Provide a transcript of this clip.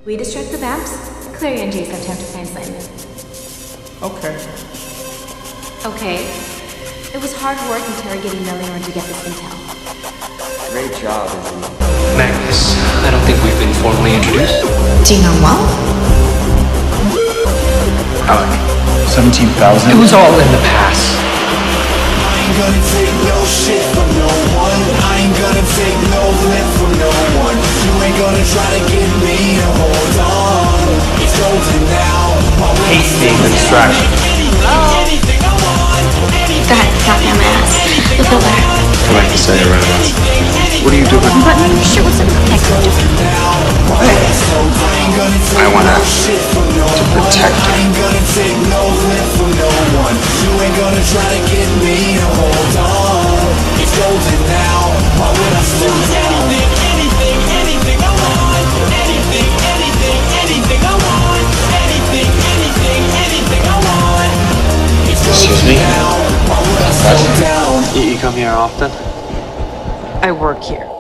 We distract the vamps, Clary and Jace have time to find Simon. Okay. Okay. It was hard work interrogating Meliorn to get this intel. Great job, Izzy. Magnus, I don't think we've been formally introduced. Do you know well? Alec. 17,000? It was all in the past. I ain't gonna take no shit from no one. I ain't gonna take no lip from no one. You ain't gonna try to get me to hold on. It's golden now. Hate being a distraction. That goddamn ass. The filter. I like to say around us. What are you doing? But your shit was a protector. I want to protect I her. ain't gonna take no lip from no one. You ain't gonna try to get me to hold on. It's golden now. Why would I slow down? Anything I want. Anything I want. Anything I want. It's Excuse me? now. Why would I slow down? You come here often? I work here.